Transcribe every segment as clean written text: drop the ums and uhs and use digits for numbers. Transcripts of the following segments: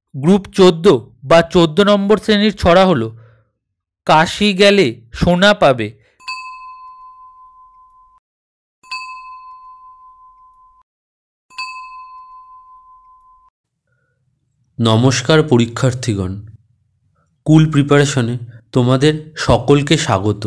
Group 14 বা 14 নম্বর শ্রেণীর ছড়া হলো কাশি গেলে সোনা পাবে। নমস্কার পরীক্ষার্থীগণ, কুল প্রিপারেশনে তোমাদের সকলকে স্বাগত।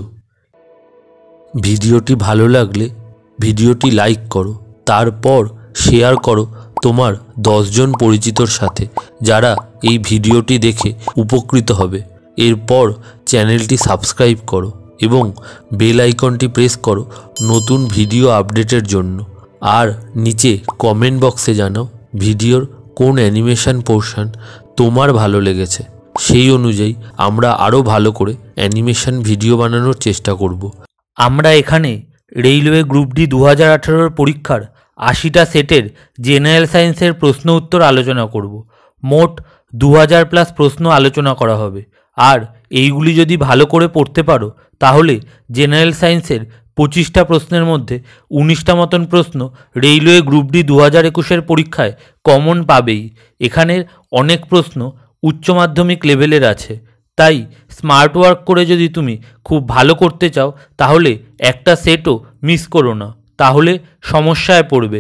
ভিডিওটি ভালো লাগলে ভিডিওটি লাইক করো, তারপর শেয়ার করো তোমার 10 জন পরিচিতর সাথে যারা এই ভিডিওটি দেখে উপকৃত হবে। এরপর চ্যানেলটি সাবস্ক্রাইব করো এবং বেল আইকনটি প্রেস করো নতুন ভিডিও আপডেটের জন্য। আর নিচে কমেন্ট বক্সে জানাও ভিডিওর কোন অ্যানিমেশন পোর্শন তোমার ভালো লেগেছে। সেই অনুযায়ী আমরা আরও ভালো করে অ্যানিমেশন ভিডিও বানানোর চেষ্টা করব। আমরা এখানে রেলওয়ে গ্রুপ ডি 2018 পরীক্ষার 80টা সেটের জেনারেল সায়েন্সের প্রশ্ন উত্তর আলোচনা করব। মোট 2000+ প্রশ্ন আলোচনা করা হবে। আর এইগুলি যদি ভালো করে পড়তে পারো তাহলে জেনারেল সায়েন্সের 25টা প্রশ্নের মধ্যে 19টা মতন প্রশ্ন রেলওয়ে গ্রুপ ডি 2021 পরীক্ষায় কমন পাবেই। এখানের অনেক প্রশ্ন উচ্চ মাধ্যমিক লেভেলের আছে, তাই স্মার্ট ওয়ার্ক করে যদি তুমি খুব ভালো করতে চাও তাহলে একটা সেটও মিস করো না, তাহলে সমস্যায় পড়বে।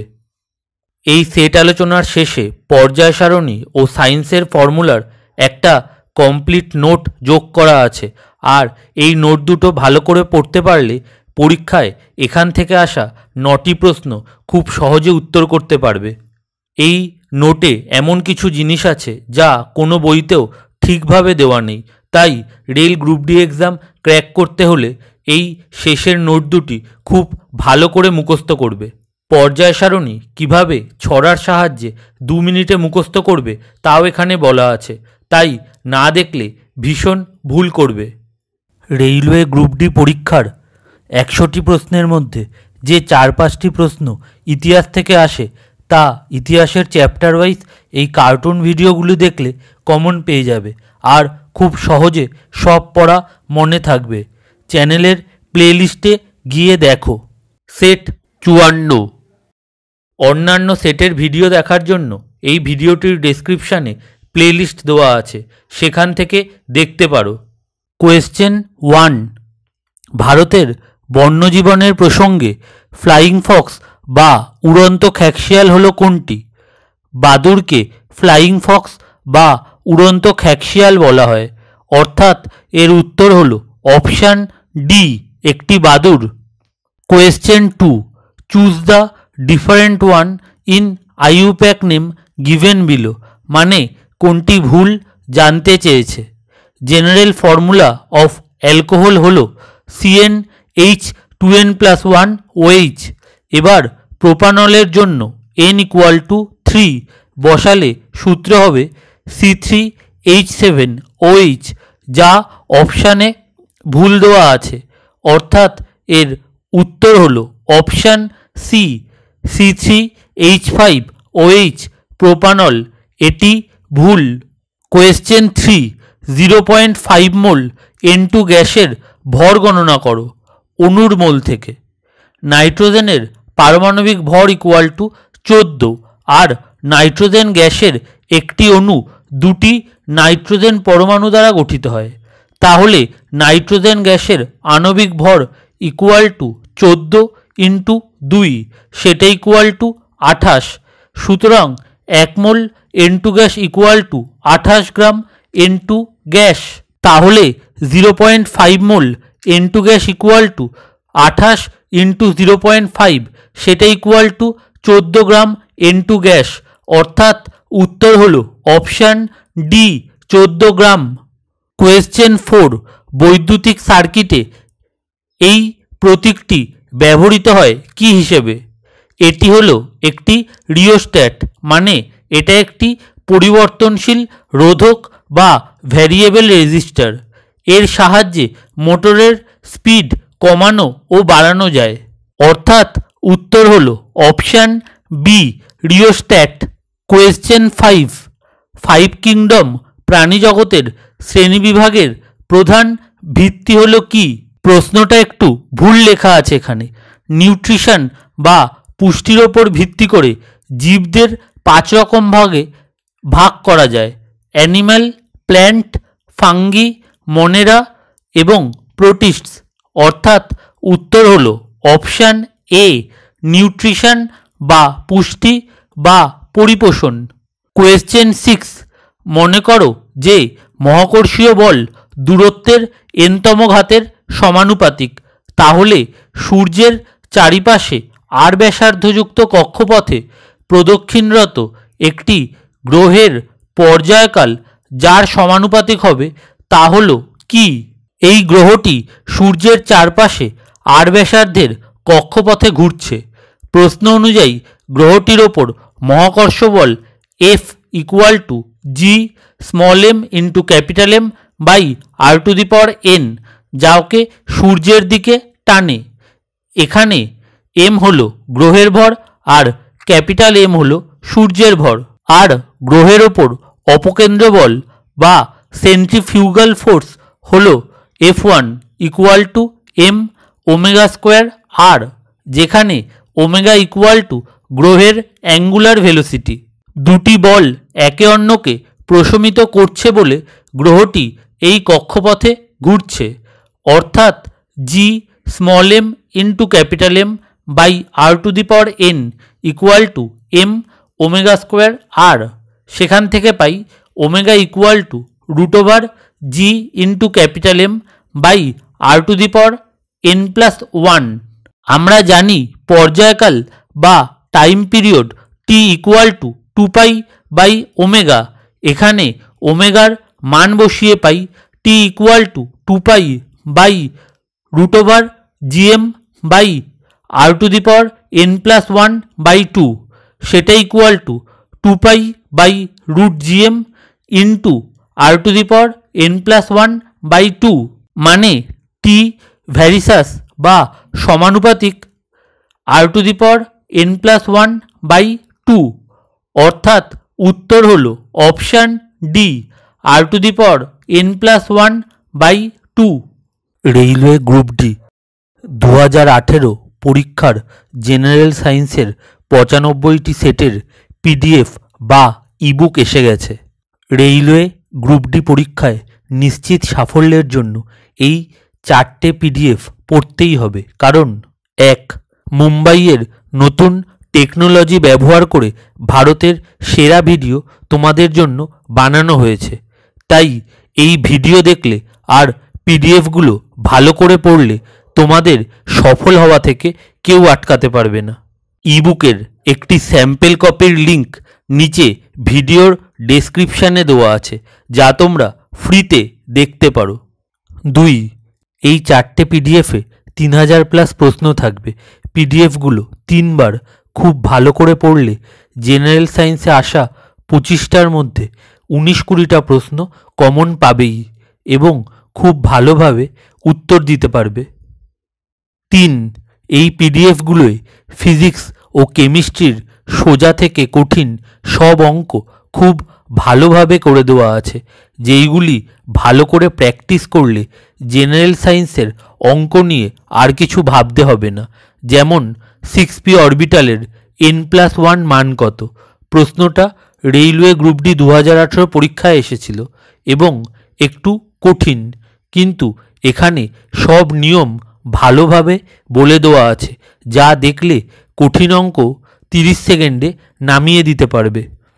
এই সেট আলোচনার শেষে পর্যায় সারণী ও সায়েন্সের ফর্মুলার একটা কমপ্লিট নোট যোগ করা আছে। আর এই নোট দুটো ভালো করে পড়তে পারলে পরীক্ষায় এখান থেকে আসা 9টি প্রশ্ন খুব সহজে উত্তর করতে পারবে। এই নোটে এমন কিছু জিনিস আছে যা কোনো বইতেও ঠিকভাবে দেওয়া নেই, তাই rail group D exam crack করতে হলে এই শেষের নোট দুটি খুব ভালো করে মুখস্থ করবে। পর্যায় সারণী কীভাবে ছড়ার সাহায্যে 2 মিনিটে মুখস্থ করবে তাও এখানে বলা আছে, তাই না দেখলে ভীষণ ভুল করবে। রেলওয়ে গ্রুপ ডি পরীক্ষার 100টি প্রশ্নের মধ্যে যে 4-5টি প্রশ্ন ইতিহাস থেকে আসে তা ইতিহাসের চ্যাপ্টার ওয়াইজ এই কার্টুন ভিডিওগুলি দেখলে কমন পেয়ে যাবে আর খুব সহজে সব পড়া মনে থাকবে। চ্যানেলের প্লেলিস্টে গিয়ে দেখো। সেট 54। অন্যান্য সেটের ভিডিও দেখার জন্য এই ভিডিওটির ডেসক্রিপশানে প্লেলিস্ট দেওয়া আছে, সেখান থেকে দেখতে পারো। কোয়েশ্চেন 1, ভারতের বন্যজীবনের প্রসঙ্গে ফ্লাইং ফক্স বা উড়ন্ত খ্যাকশিয়াল হলো কোনটি? বাদুড়কে ফ্লাইং ফক্স বা উড়ন্ত খ্যাকশিয়াল বলা হয়, অর্থাৎ এর উত্তর হলো অপশান ডি, একটি বাদুড়। Question 2, choose the different one in IUPAC name given below, মানে কোনটি ভুল জানতে চেয়েছে। জেনারেল ফর্মুলা অফ অ্যালকোহল হলো CnH2n+1OH। এবার প্রোপানলের জন্য n=3 বসালে সূত্র হবে C3H7OH, যা অপশানে ভুল দেওয়া আছে, অর্থাৎ এর উত্তর হলো অপশান সি, C3H5OH প্রোপানল। এটি ভুল। কোয়েশ্চেন 3, 0.5 মোল N2 গ্যাসের ভর গণনা করো অণুর মোল থেকে। নাইট্রোজেনের পারমাণবিক ভর = 14 আর নাইট্রোজেন গ্যাসের একটি অণু 2টি নাইট্রোজেন পরমাণু দ্বারা গঠিত হয়, তাহলে নাইট্রোজেন গ্যাসের আণবিক ভর = 14 × 2, সেটা = 28। সুতরাং 1 মোল N2 গ্যাস = 28 গ্রাম N2 গ্যাস। তাহলে 0.5 মোল N2 গ্যাস = 28 × 0.5, সেটা = 14 গ্রাম N2 গ্যাস, অর্থাৎ উত্তর হলো অপশান ডি, 14 গ্রাম। কোয়েশ্চেন 4, বৈদ্যুতিক সার্কিটে এই প্রতীকটি ব্যবহৃত হয় কি হিসেবে? এটি হলো একটি রিওস্ট্যাট, মানে এটা একটি পরিবর্তনশীল রোধক বা ভ্যারিয়েবল রেজিস্টার। এর সাহায্যে মোটরের স্পিড কমানো ও বাড়ানো যায়, অর্থাৎ উত্তর হলো option B, rheostat. Question 5, 5 kingdom প্রাণী জগতের শ্রেণীবিভাগের প্রধান ভিত্তি হলো কি? প্রশ্নটা একটু ভুল লেখা আছে এখানে। নিউট্রিশন বা পুষ্টির ওপর ভিত্তি করে জীবদের 5 রকম ভাগে ভাগ করা যায়। অ্যানিম্যাল, প্ল্যান্ট, ফাঙ্গি, মনেরা এবং প্রোটিস্টস। অর্থাৎ উত্তর হলো অপশান এ, নিউট্রিশন বা পুষ্টি বা পরিপোষণ। কোয়েশ্চেন 6, মনে করো যে মহাকর্ষীয় বল দূরত্বের এনতম ঘাতের সমানুপাতিক, তাহলে সূর্যের চারিপাশে আর ব্যাসার্ধযুক্ত কক্ষপথে প্রদক্ষিণরত একটি গ্রহের পর্যায়কাল যার সমানুপাতিক হবে তা হলো কি? এই গ্রহটি সূর্যের চারপাশে আর ব্যাসার্ধের কক্ষপথে ঘুরছে। প্রশ্ন অনুযায়ী গ্রহটির ওপর মহাকর্ষ বল F equal to G small m into capital M by r⁴n, যা ওকে সূর্যের দিকে টানে। এখানে m হলো গ্রহের ভর আর ক্যাপিটাল M হলো সূর্যের ভর। আর গ্রহের ওপর অপকেন্দ্র বল বা সেন্ট্রিফিউগাল ফোর্স হলো F1 equal to m omega square r, যেখানে ওমেগা ইকুয়াল টু গ্রহের অ্যাঙ্গুলার ভেলোসিটি। দুটি বল একে অন্যকে প্রশমিত করছে বলে গ্রহটি এই কক্ষপথে ঘুরছে। অর্থাৎ G small m into capital M by r⁴n equal to m omega square r। সেখান থেকে পাই omega equal to √g into capital M by r⁴n+1। আমরা জানি পর্যায়কাল বা time period T equal to 2π by omega. এখানে ওমেগার মান বসিয়ে পাই T equal to 2π by √gm by r⁴n+1/2, সেটা equal to 2π by √gm into r⁴n+1/2, মানে টি ভ্যারিসাস বা সমানুপাতিক r⁴n+1/2। অর্থাৎ উত্তর হলো option D, r⁴n+1/2। Railway group D 2018 পরীক্ষার জেনারেল সায়েন্সের 95টি সেটের পিডিএফ বা ইবুক এসে গেছে। রেলওয়ে গ্রুপ ডি পরীক্ষায় নিশ্চিত সাফল্যের জন্য এই 4টে পিডিএফ পড়তেই হবে। কারণ 1, মুম্বাইয়ের নতুন টেকনোলজি ব্যবহার করে ভারতের সেরা ভিডিও তোমাদের জন্য বানানো হয়েছে, তাই এই ভিডিও দেখলে আর পিডিএফগুলো ভালো করে পড়লে তোমাদের সফল হওয়া থেকে কেউ আটকাতে পারবে না। ইবুকের একটি স্যাম্পল কপির লিঙ্ক নিচে ভিডিওর ডেসক্রিপশানে দেওয়া আছে, যা তোমরা ফ্রিতে দেখতে পারো। 2, এই 4টে পিডিএফে 3000+ প্রশ্ন থাকবে। পিডিএফগুলো 3 বার খুব ভালো করে পড়লে জেনারেল সায়েন্সে আসা 25টার মধ্যে 19-20টা প্রশ্ন কমন পাবেই এবং খুব ভালোভাবে উত্তর দিতে পারবে। 3, এই পিডিএফগুলোয় ফিজিক্স ও কেমিস্ট্রির সোজা থেকে কঠিন সব অঙ্ক খুব ভালোভাবে করে দেওয়া আছে, যেইগুলি ভালো করে প্র্যাকটিস করলে জেনারেল সায়েন্সের অঙ্ক নিয়ে আর কিছু ভাবতে হবে না। যেমন 6p অরবিটালের n+1 মান কত? প্রশ্নটা রেলওয়ে গ্রুপ ডি 2018 পরীক্ষায় এসেছিল এবং একটু কঠিন, কিন্তু এখানে সব নিয়ম ভালোভাবে বলে দেওয়া আছে, যা দেখলে কঠিন অঙ্ক 30 সেকেন্ডে নামিয়ে দিতে পারবে।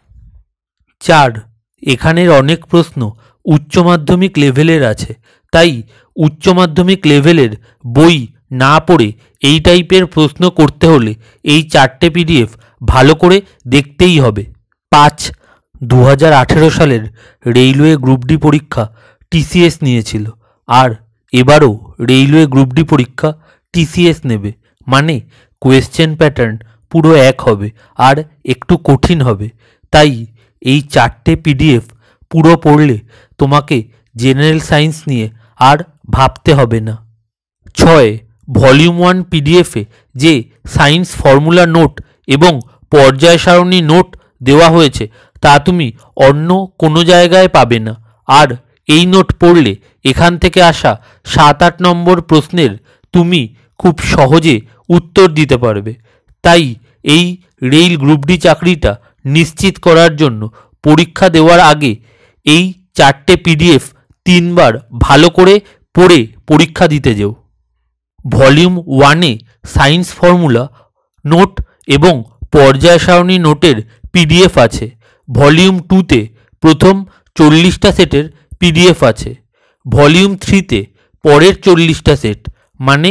4, এখানের অনেক প্রশ্ন উচ্চ মাধ্যমিক লেভেলের আছে, তাই উচ্চ মাধ্যমিক লেভেলের বই না পড়ে এই টাইপের প্রশ্ন করতে হলে এই 4টে পিডিএফ ভালো করে দেখতেই হবে। 5, 2018 সালের রেলওয়ে গ্রুপ ডি পরীক্ষা টিসিএস নিয়েছিল, আর এবারও রেলওয়ে গ্রুপ ডি পরীক্ষা টিসিএস নেবে, মানে কোয়েশ্চেন প্যাটার্ন পুরো এক হবে আর একটু কঠিন হবে। তাই এই 4টে পিডিএফ পুরো পড়লে তোমাকে জেনারেল সায়েন্স নিয়ে আর ভাবতে হবে না। 6, ভলিউম 1 পিডিএফে যে সায়েন্স ফর্মুলা নোট এবং পর্যায় সারণী নোট দেওয়া হয়েছে তা তুমি অন্য কোনো জায়গায় পাবে না, আর এই নোট পড়লে এখান থেকে আসা 7-8 নম্বর প্রশ্নের তুমি খুব সহজে উত্তর দিতে পারবে। তাই এই রেল গ্রুপ ডি চাকরিটা নিশ্চিত করার জন্য পরীক্ষা দেওয়ার আগে এই 4টে পিডিএফ 3বার ভালো করে পড়ে পরীক্ষা দিতে যেও। ভলিউম 1-এ সায়েন্স ফর্মুলা নোট এবং পর্যায় সারণী নোটের পিডিএফ আছে। ভলিউম 2-তে প্রথম 40টা সেটের পিডিএফ আছে। ভলিউম 3-তে পরের 40টা সেট মানে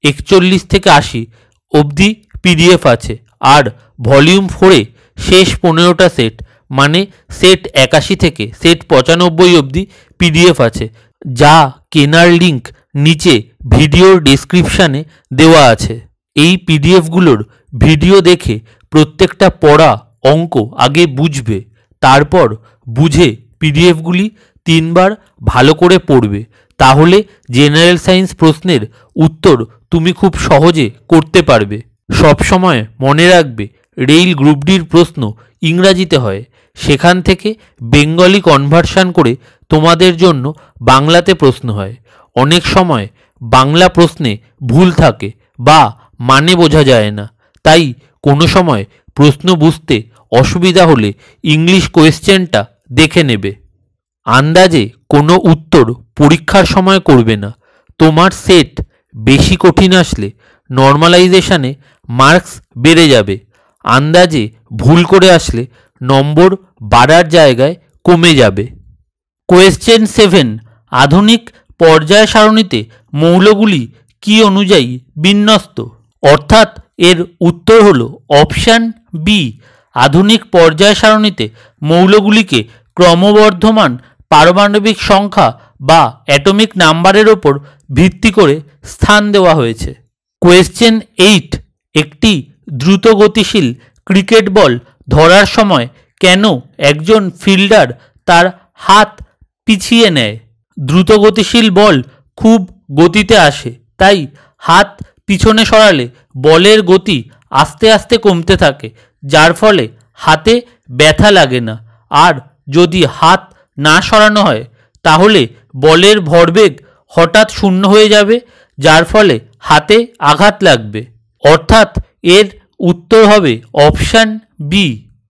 41 থেকে 80 অবধি পিডিএফ আছে। আর ভলিউম 4-এ শেষ 15টা সেট মানে সেট 81 থেকে সেট 95 অবধি পিডিএফ আছে, যা কেনার লিঙ্ক নিচে ভিডিওর ডেসক্রিপশানে দেওয়া আছে। এই পিডিএফগুলোর ভিডিও দেখে প্রত্যেকটা পড়া অঙ্ক আগে বুঝবে, তারপর বুঝে পিডিএফগুলি 3বার ভালো করে পড়বে। তাহলে জেনারেল সায়েন্স প্রশ্নের উত্তর তুমি খুব সহজে করতে পারবে। সবসময় মনে রাখবে, রেইল গ্রুপ ডির প্রশ্ন ইংরাজিতে হয়, সেখান থেকে বেঙ্গলি কনভার্সন করে তোমাদের জন্য বাংলাতে প্রশ্ন হয়। অনেক সময় বাংলা প্রশ্নে ভুল থাকে বা মানে বোঝা যায় না, তাই কোনো সময় প্রশ্ন বুঝতে অসুবিধা হলে ইংলিশ কোয়েশ্চেনটা দেখে নেবে। আন্দাজে কোনো উত্তর পরীক্ষার সময় করবে না। তোমার সেট বেশি কঠিন আসলে নর্মালাইজেশনে মার্কস বেড়ে যাবে। আন্দাজে ভুল করে আসলে নম্বর বাড়ার জায়গায় কমে যাবে। কোয়েশ্চেন 7, আধুনিক পর্যায় সারণীতে মৌলগুলি কি অনুযায়ী বিন্যস্ত? অর্থাৎ এর উত্তর হলো অপশান বি। আধুনিক পর্যায় সারণীতে মৌলগুলিকে ক্রমবর্ধমান পারমাণবিক সংখ্যা বা অ্যাটমিক নাম্বারের ওপর ভিত্তি করে স্থান দেওয়া হয়েছে। কোয়েশ্চেন 8, একটি দ্রুত গতিশীল ক্রিকেট বল ধরার সময় কেন একজন ফিল্ডার তার হাত পিছিয়ে নেয়? দ্রুত গতিশীল বল খুব গতিতে আসে, তাই হাত পিছনে সরালে বলের গতি আস্তে আস্তে কমতে থাকে, যার ফলে হাতে ব্যথা লাগে না। আর যদি হাত না সরানো হয় তাহলে বলের ভরবেগ হঠাৎ শূন্য হয়ে যাবে, যার ফলে হাতে আঘাত লাগবে। অর্থাৎ এর উত্তর হবে অপশান বি।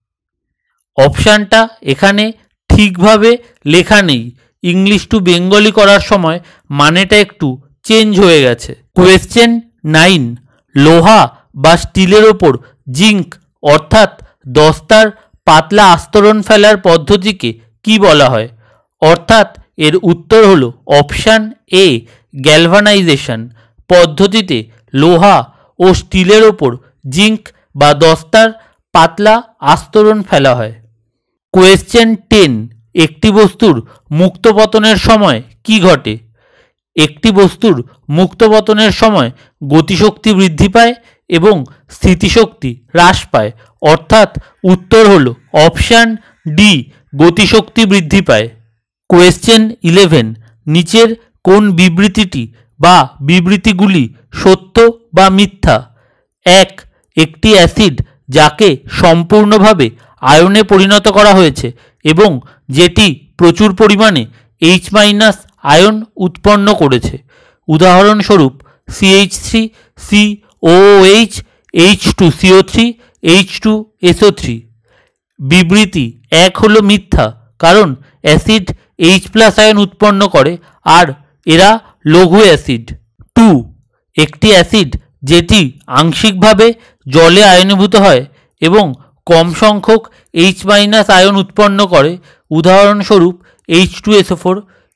অপশানটা এখানে ঠিকভাবে লেখা নেই, ইংলিশ টু বেঙ্গলি করার সময় মানেটা একটু চেঞ্জ হয়ে গেছে। কোয়েশ্চেন 9, লোহা বা স্টিলের ওপর জিঙ্ক অর্থাৎ দস্তার পাতলা আস্তরণ ফেলার পদ্ধতিকে কি বলা হয়? অর্থাৎ এর উত্তর হলো অপশান এ, গ্যালভানাইজেশন পদ্ধতিতে লোহা ও স্টিলের ওপর জিঙ্ক বা দস্তার পাতলা আস্তরণ ফেলা হয়। কোয়েশ্চেন 10, একটি বস্তুর মুক্ত পতনের সময় কি ঘটে? একটি বস্তুর মুক্ত পতনের সময় গতিশক্তি বৃদ্ধি পায় এবং স্থিতিশক্তি হ্রাস পায়। অর্থাৎ উত্তর হলো অপশান ডি, গতিশক্তি বৃদ্ধি পায়। কোয়েশ্চেন 11, নিচের কোন বিবৃতিটি বা বিবৃতিগুলি সত্য বা মিথ্যা? 1, একটি অ্যাসিড যাকে সম্পূর্ণভাবে আয়নে পরিণত করা হয়েছে এবং যেটি প্রচুর পরিমাণে H- আয়ন উৎপন্ন করেছে, উদাহরণস্বরূপ CH3, COOH, H2CO3, H2SO3। বিবৃতি 1 হলো মিথ্যা, কারণ অ্যাসিড H+ আয়ন উৎপন্ন করে আর এরা লঘু অ্যাসিড। 2, একটি অ্যাসিড যেটি আংশিকভাবে জলে আয়নীভূত হয় এবং কম সংখ্যক H- আয়ন উৎপন্ন করে, উদাহরণস্বরূপ H2SO4,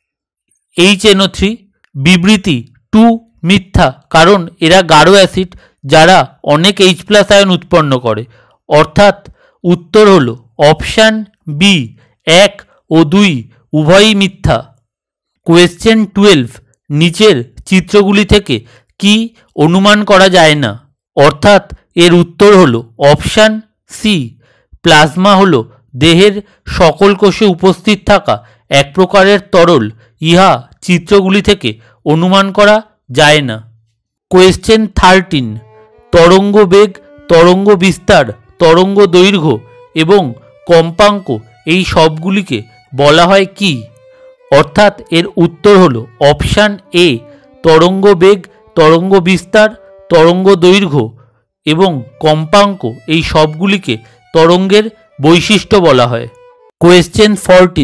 HNO3। বিবৃতি 2 মিথ্যা, কারণ এরা গাঢ় অ্যাসিড যারা অনেক H+ আয়ন উৎপন্ন করে। অর্থাৎ উত্তর হলো অপশান বি, 1 ও 2 উভয়ই মিথ্যা। কোয়েশ্চেন 12, নিচের চিত্রগুলি থেকে কি অনুমান করা যায় না? অর্থাৎ এর উত্তর হলো অপশান সি, প্লাজমা হলো দেহের সকল কোষে উপস্থিত থাকা এক প্রকারের তরল, ইহা চিত্রগুলি থেকে অনুমান করা যায় না। কোয়েশ্চেন 13, তরঙ্গ বেগ, তরঙ্গ বিস্তার, তরঙ্গ দৈর্ঘ্য এবং কম্পাঙ্ক এই সবগুলিকে বলা হয় কি? অর্থাৎ এর উত্তর হলো অপশান এ, তরঙ্গ বেগ, তরঙ্গ বিস্তার, তরঙ্গ দৈর্ঘ্য এবং কম্পাঙ্ক এই সবগুলিকে তরঙ্গের বৈশিষ্ট্য বলা হয়। কোয়েশ্চেন 14,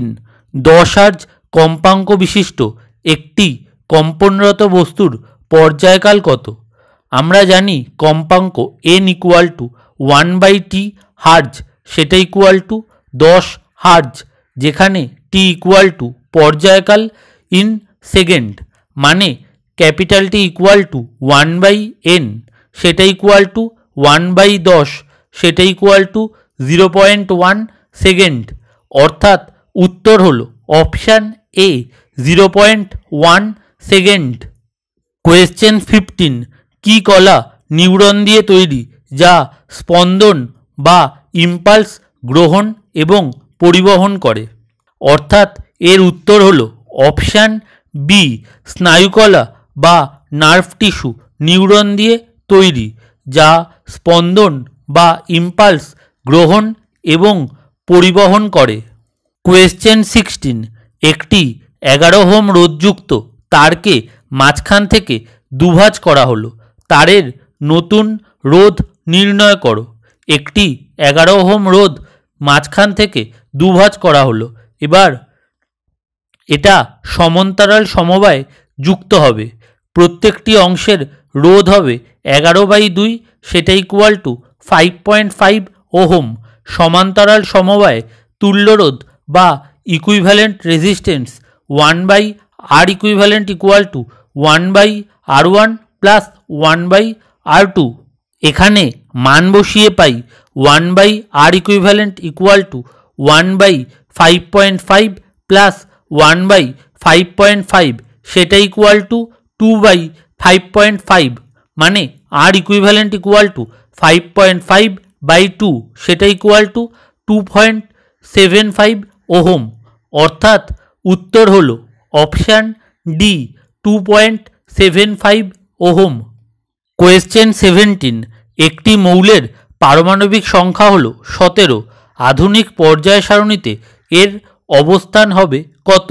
10 হার্জ কম্পাঙ্ক বিশিষ্ট একটি কম্পনরত বস্তুর পর্যায়কাল কত? আমরা জানি কম্পাঙ্ক n equal to 1/t hertz, সেটা ইকুয়াল টু 10 হার্জ, যেখানে t ইকুয়াল টু পর্যায়কাল ইন সেকেন্ড, মানে capital T equal to 1/n, সেটা ইকুয়াল টু 1/10, সেটা ইকুয়াল টু 0.1 সেকেন্ড। অর্থাৎ উত্তর হলো অপশান এ 0.1 সেকেন্ড। কোয়েশ্চেন 15, কি কলা নিউরন দিয়ে তৈরি যা স্পন্দন বা ইম্পালস গ্রহণ এবং পরিবহন করে? অর্থাৎ এর উত্তর হলো অপশান বি, স্নায়ুকলা বা নার্ভ টিস্যু নিউরন দিয়ে তৈরি যা স্পন্দন বা ইম্পালস গ্রহণ এবং পরিবহন করে। কোয়েশ্চেন 16, একটি 11 ওহম রোধযুক্ত তারকে মাঝখান থেকে দুভাজ করা হলো, তারের নতুন রোধ নির্ণয় করো। একটি 11 ওহম রোধ মাঝখান থেকে দুভাজ করা হলো, এবার এটা সমান্তরাল সমবায়ে যুক্ত হবে। প্রত্যেকটি অংশের রোধ হবে 11/2, সেটা ইকুয়াল টু 5.5 ওহম। সমান্তরাল সমবায়ে তুল্যরোধ বা equivalent resistance 1/R equivalent equal to 1/R1 plus 1/R2। এখানে মান বসিয়ে পাই 1/R equivalent equal to 1/5.5 plus 1/5.5, সেটা ইকুয়াল টু 2/5.5, মানে R ইকুইভ্যালেন্ট ইকুয়াল টু 5.5/2, সেটা ইকুয়াল টু 2.75 ওহম। অর্থাৎ উত্তর হলো অপশান ডি 2.75 ওহম। কোয়েশ্চেন 17, একটি মৌলের পারমাণবিক সংখ্যা হলো 17, আধুনিক পর্যায় সারণীতে এর অবস্থান হবে কত?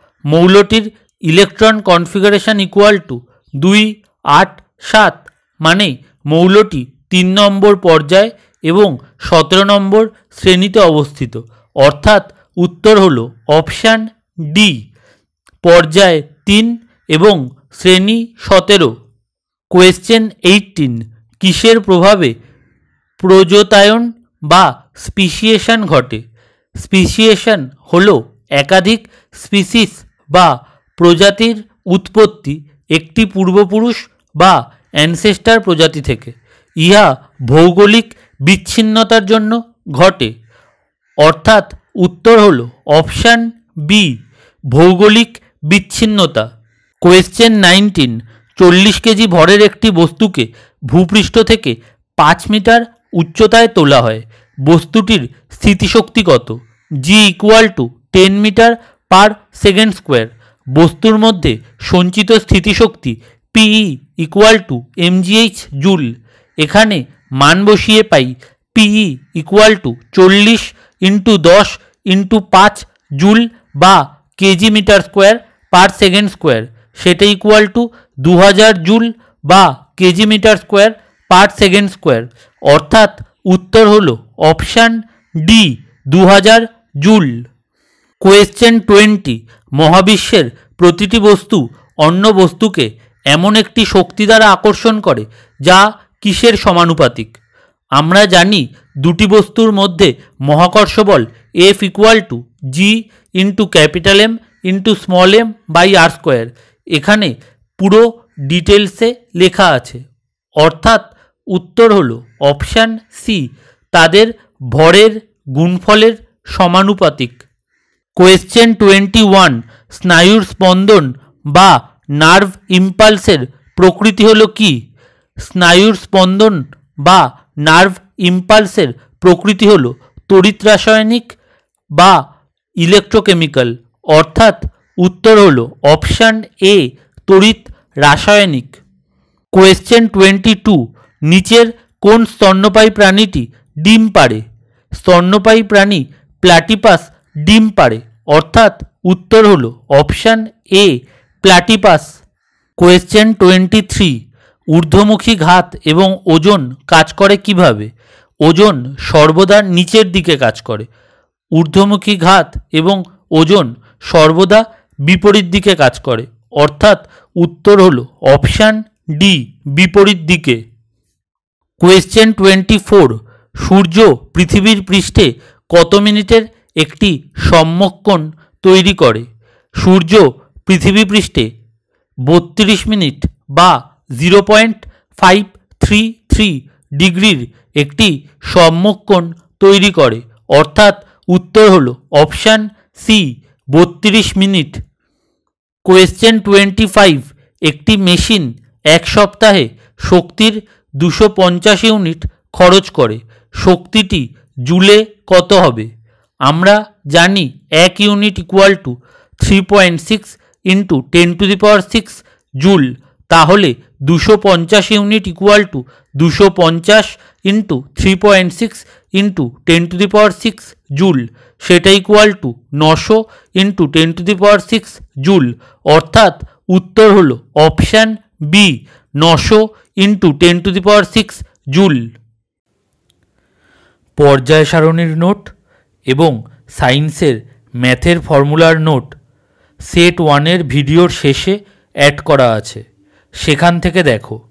মৌলটির ইলেকট্রন কনফিগারেশন ইকুয়াল টু 2, 8, 7, মানে মৌলটি 3 নম্বর পর্যায় এবং 17 নম্বর শ্রেণীতে অবস্থিত। অর্থাৎ উত্তর হলো অপশান ডি, পর্যায় 3 এবং শ্রেণী 17। কোয়েশ্চেন 18, কিসের প্রভাবে প্রজোতায়ন বা স্পিসিয়েশন ঘটে? স্পিসিয়েশন হলো একাধিক স্পিসিস বা প্রজাতির উৎপত্তি একটি পূর্বপুরুষ বা অ্যানসেস্টার প্রজাতি থেকে। ইহা ভৌগোলিক বিচ্ছিন্নতার জন্য ঘটে। অর্থাৎ উত্তর হলো অপশান বি, ভৌগোলিক বিচ্ছিন্নতা। কোয়েশ্চেন 19, 40 কেজি ভরের একটি বস্তুকে ভূপৃষ্ঠ থেকে 5 মিটার উচ্চতায় তোলা হয়, বস্তুটির স্থিতিশক্তি কত? G equal to 10 metre per second square. বস্তুর মধ্যে সঞ্চিত স্থিতিশক্তি PE equal to mgh joule. এখানে মান বসিয়ে পাই পিই ইকুয়াল টু 40 × 10 × 5 জুল বা KG metre square per second square, সেটা ইকুয়াল টু 2000 জুল বা KG metre square per second square. অর্থাৎ উত্তর হলো অপশান ডি, 2000 জুল। কোয়েশ্চেন 20, মহাবিশ্বের প্রতিটি বস্তু অন্য বস্তুকে এমন একটি শক্তি দ্বারা আকর্ষণ করে যা কিসের সমানুপাতিক? আমরা জানি দুটি বস্তুর মধ্যে মহাকর্ষ বল F equal to G into capital M into small m by R square. এখানে পুরো ডিটেলসে লেখা আছে। অর্থাৎ উত্তর হলো অপশান সি, তাদের ভরের গুণফলের সমানুপাতিক। কোয়েশ্চেন 21, স্নায়ুর স্পন্দন বা নার্ভ ইম্পালসের প্রকৃতি হলো কি? স্নায়ুর স্পন্দন বা নার্ভ ইম্পালসের প্রকৃতি হলো তড়িৎ রাসায়নিক বা ইলেকট্রোকেমিক্যাল। অর্থাৎ উত্তর হলো অপশান এ, তড়িৎ রাসায়নিক। কোয়েশ্চেন 22, নিচের কোন স্তন্যপায়ী প্রাণীটি ডিম পাড়ে? স্তন্যপায়ী প্রাণী প্ল্যাটিপাস ডিম পাড়ে। অর্থাৎ উত্তর হলো অপশান এ, প্ল্যাটিপাস। কোয়েশ্চেন 23, ঊর্ধ্বমুখী ঘাত এবং ওজন কাজ করে কিভাবে? ওজন সর্বদা নিচের দিকে কাজ করে। ঊর্ধ্বমুখী ঘাত এবং ওজন সর্বদা বিপরীত দিকে কাজ করে, অর্থাৎ উত্তর হলো অপশান ডি, বিপরীত দিকে। কোয়েশ্চেন 24, সূর্য পৃথিবীর পৃষ্ঠে কত মিনিটের একটি সম্মুখকোণ তৈরি করে? সূর্য পৃথিবী পৃষ্ঠে 32 মিনিট বা 0.533 ডিগ্রির একটি সম্মুখকোণ তৈরি করে, অর্থাৎ উত্তর হলো অপশান সি, 32 মিনিট। কোয়েশ্চেন 25, একটি মেশিন এক সপ্তাহে শক্তির 250 ইউনিট খরচ করে, শক্তিটি জুলে কত হবে? আমরা জানি 1 unit equal to 3.6 into 10⁶ joule, তাহলে 250 unit equal to 250 into 3.6 into 10⁶ joule, সেটা ইকুয়াল টু 900 ইন্টু 10⁶ জুল, অর্থাৎ উত্তর হলো অপশান বি, 900 ইন্টু 10⁶ জুল। পর্যায় সারণীর নোট এবং সায়েন্সের ম্যাথের ফর্মুলার নোট সেট 1 ভিডিওর শেষে অ্যাড করা আছে, সেখান থেকে দেখো।